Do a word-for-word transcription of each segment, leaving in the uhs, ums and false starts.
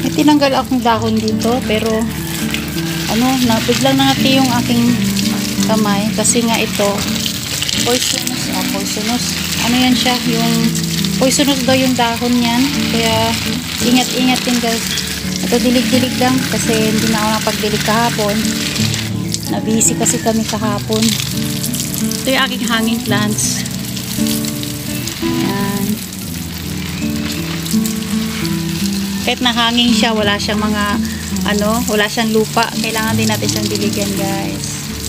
May tinanggal akong dahon dito, pero ano, na, biglang nangati yung aking kamay kasi nga ito poisonous, oh, poisonous. Ano yan siya, yung poisonous daw yung dahon yan, kaya ingat-ingat din guys. Ito dilig-dilig lang kasi hindi na ako napagdilig kahapon, na busy kasi kami kahapon. Ito yung aking hanging plants. Yan. Kahit nahanging siya, wala siyang mga ano, wala siyang lupa, kailangan din natin siyang diligan guys.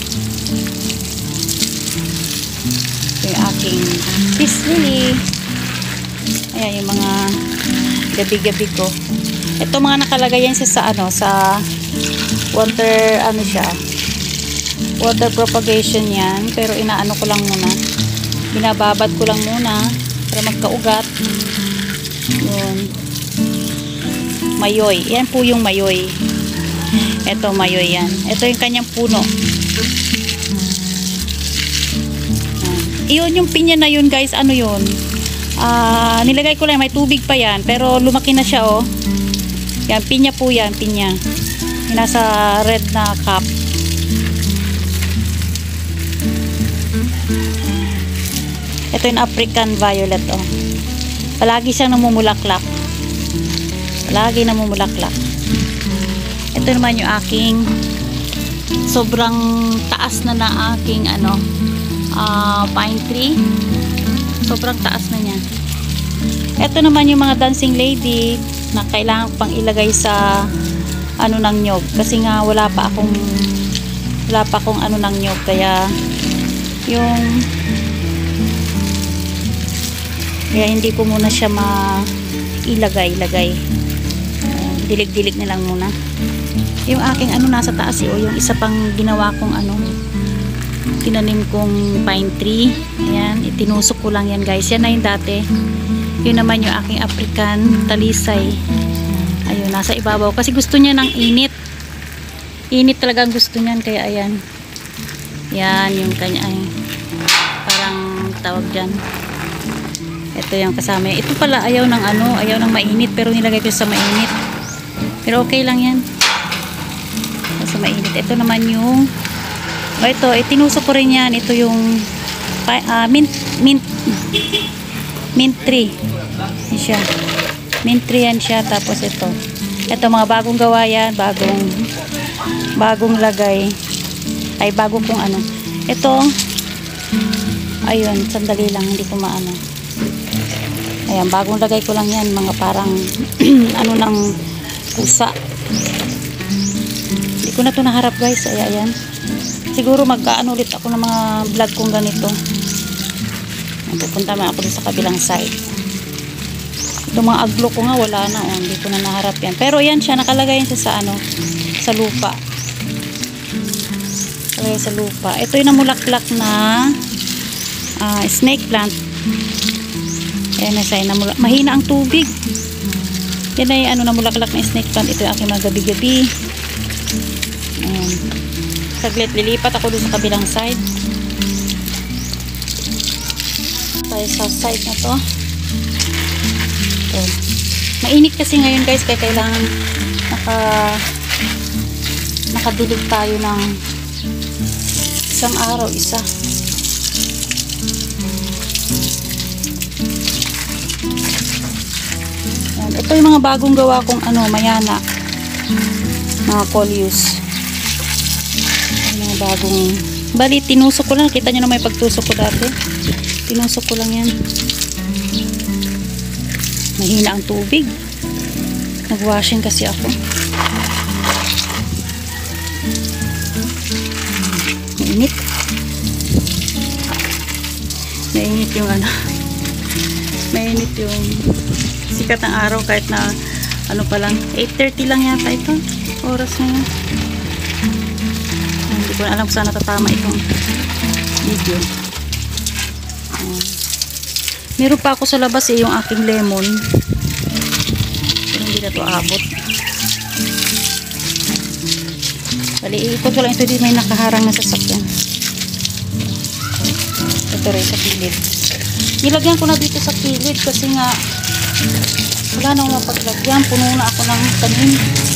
Ito yung aking peace lily. Ayan yung mga gabi-gabi ko. Ito mga nakalagay yan siya sa ano, sa water, ano siya, water propagation yan, pero inaano ko lang muna, binababad ko lang muna para magkaugat. Yun, mayoy, yan po yung mayoy. Ito mayoy yan, ito yung kanyang puno. Iyon yung pinya na yun guys, ano yun, uh, nilagay ko lang, may tubig pa yan, pero lumaki na siya oh. Yan, pinya po yan, pinya. Yung nasa red na cup. Ito yung African violet oh. Palagi siyang namumulaklak. Palagi namumulaklak. Ito naman yung aking sobrang taas na na aking ano, uh, pine tree. Sobrang taas na niya. Ito naman yung mga dancing lady na kailangan pang ilagay sa ano ng nyog kasi nga wala pa akong wala pa akong ano ng nyog, kaya yung kaya hindi ko muna siya ma-ilagay ilagay dilig-dilig na lang muna. Yung aking ano nasa taas eh, o yung isa pang ginawa kong ano, tinanim kong pine tree, ayan, itinusok ko lang yan guys, yan na yung dati. Yun naman yung aking African talisay. Ayun, nasa ibabaw. Kasi gusto niya ng init. Init talaga ang gusto niyan. Kaya ayan. Yan, yung kanya. Ay, parang tawag dyan. Ito yung kasama. Ito pala ayaw ng ano, ayaw ng mainit. Pero nilagay ko sa mainit. Pero okay lang yan. Sa mainit. Ito naman yung o ito, itinusok ko rin yan. Ito yung uh, mint mint mint tree. Yan siya. Mint tree yan siya. Tapos ito. Ito mga bagong gawa yan. Bagong bagong lagay. Ay bago kong ano. Ito. Ayun. Sandali lang. Hindi ko maano. Ayan. Bagong lagay ko lang yan. Mga parang ano ng pusa. Hindi ko na ito naharap guys. Ay, ayan. Siguro magkaano ulit ako ng mga vlog kong ganito. Pupunta man ako sa kabilang side. Itong mga aglo ko nga wala na oh, hindi ko na naharap yan. Pero yan siya, nakalagay yan siya sa ano, sa lupa. Nakalagay sa lupa. Ito yung namulaklak na uh, snake plant. Ayan na siya, namula mahina ang tubig. Yan na yung ano, namulaklak na snake plant. Ito yung aking mga gabi-gabi. Ayan. Saglit, lilipat ako doon sa kabilang side. Tayo sa side na to. So, mainit kasi ngayon guys, kaya kailangan naka nakadilig tayo ng isang araw isa. Yan. Ito yung mga bagong gawa kong ano, mayana, mga coleus. Mga bagong bali, tinusok ko lang, kita nyo na may pagtusok ko dati. Tinusok ko lang yan. Mahina ang tubig. Nag-washing kasi ako. Mainit. Mainit yung ano. Mainit yung sikat ng araw kahit na ano pa lang. eight thirty lang yata ito. Oras na yan. Hindi ko na alam kung saan natatama itong video. Meron pa ako sa labas eh, yung aking lemon. Pero hindi na ito abot. Bali, iikot ko lang ito. Di may nakaharang na sasakyan. Ito rin sa kilid. Nilagyan ko na dito sa kilid kasi nga Wala nang mapaglagyan. Puno na ako ng tanim.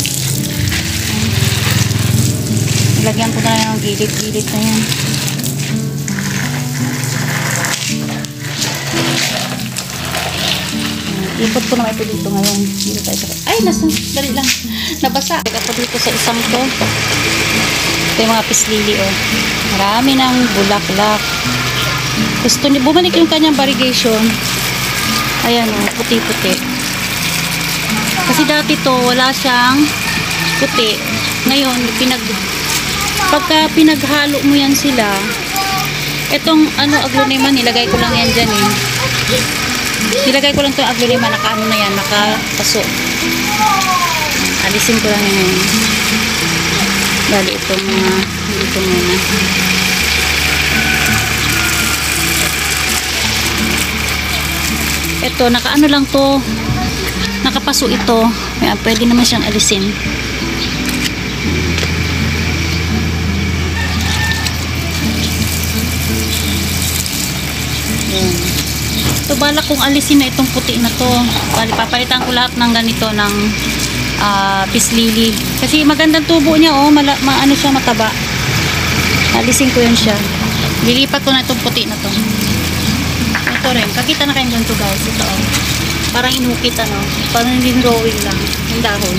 Nilagyan ko na lang ng gilid-gilid na yan. Ipot ko naman ito dito ngayon. Dito tayo sa... Ay, nasa... Dali lang. Nabasa. Ako dito sa isang to. Ito yung mga pislili, oh. Marami ng bulaklak. Gusto niya, bumalik yung kanyang variegation. Ayan, oh, puti-puti. Kasi dati to, wala siyang puti. Ngayon, pinag, pagka pinaghalo mo yan sila, itong, ano, aglonema, nilagay ko lang yan dyan, eh. Nilagay ko lang itong aglonema, naka-ano na yan, nakapaso. Alisin ko lang yan. Bali, itong mga, dito muna. Ito, naka-ano lang to, nakapaso ito. Kaya pwede naman siyang alisin. Ayan. Ito, balak kong alisin na itong puti na to. Bali, papalitan ko lahat ng ganito ng uh, pislili. Kasi magandang tubo niya, oh. Mala, ma, ano siya, mataba. Alisin ko yun siya. Lilipat ko na itong puti na to. Ito rin. Kakita na kayo dyan to, guys. Ito, oh. Parang inukit, ano. Parang hindi drawing lang. Yung dahon.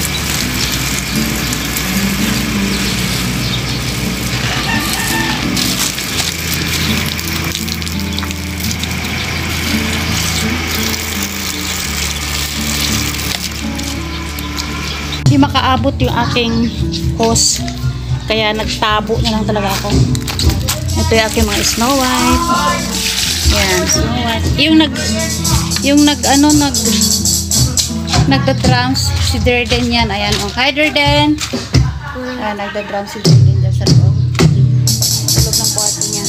Hindi makaabot yung aking hose, kaya nagtabo na lang talaga ako. Ito yung aking mga Snow White. Ayan, Snow White. Yung nag yung nag ano nag nagda-drums si Derden yan. Ayan, oh. Hi Derden. Ayan, nagda-drums si Derden dyan sa loob. Sa loob ng kwarto niya.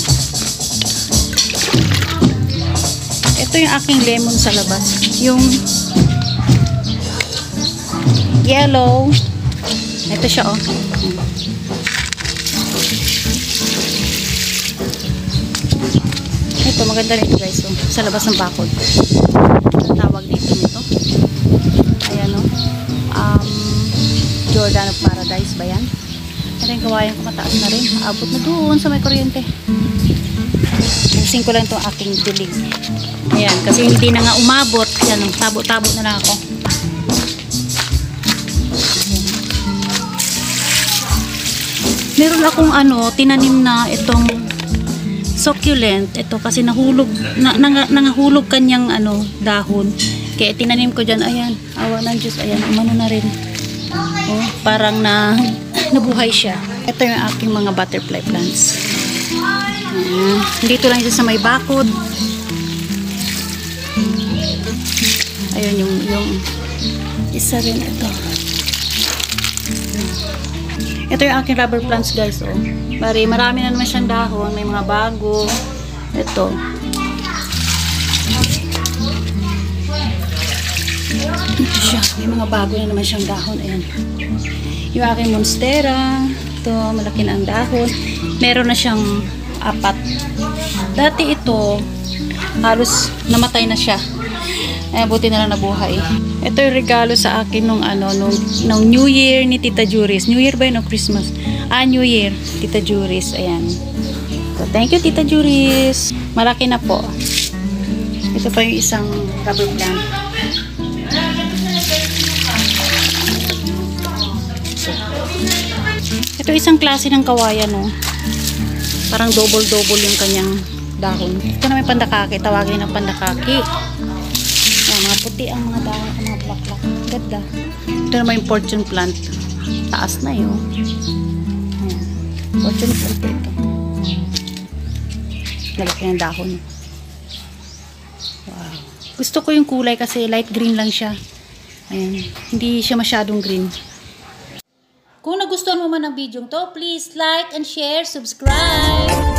Ito yung aking lemon sa labas. Yung yellow. Ito siya, oh. Ito, maganda rin ito, guys. So, sa labas ng bakod. Ang tawag dito nito. Ayan, oh. Um, Jordan of Paradise ba yan? Ito yung kawayan ko, mataas na rin. Abot na doon sa may kuryente. Pusin ko lang itong aking dilig. Ayan, kasi hindi na nga umabot. Ayan, tabo-tabo na lang ako. Meron akong ano, tinanim na itong succulent. Ito kasi nahulog, na, nang, nangahulog kanyang ano, dahon. Kaya tinanim ko dyan, ayan, awa ng Diyos, ayan, umano na rin. Oh, parang na, nabuhay siya. Ito yung aking mga butterfly plants. Ayan. Dito lang siya sa may bakod. Ayun yung, yung isa rin ito. Ito yung aking rubber plants, guys, oh. Bari, marami na naman siyang dahon. May mga bago. Ito. Ito siya. May mga bago na naman siyang dahon. Ayan. Yung aking monstera. Ito, malaki na ang dahon. Meron na siyang apat. Dati ito, halos namatay na siya. Ay, buti na lang nabuhay. Ito yung regalo sa akin nung ano, nung, nung New Year ni Tita Juris. New Year ba yun o Christmas? Ah, New Year. Tita Juris. Ayan. So, thank you, Tita Juris. Malaki na po. Ito pa yung isang rubber plant. Ito isang klase ng kawayan, no? Parang double-double yung kanyang dahon. Ito na may pandakaki. Tawagin ng pandakaki. Ayan, mga puti ang mga dahon, ang mga bulaklak. Ganda. Ito naman yung fortune plant. Taas na yun. Ayan. Fortune plant ito. Nalaki ng dahon. Wow. Gusto ko yung kulay kasi light green lang siya. Ayan. Hindi siya masyadong green. Kung nagustuhan mo man ang video to, please like and share, subscribe.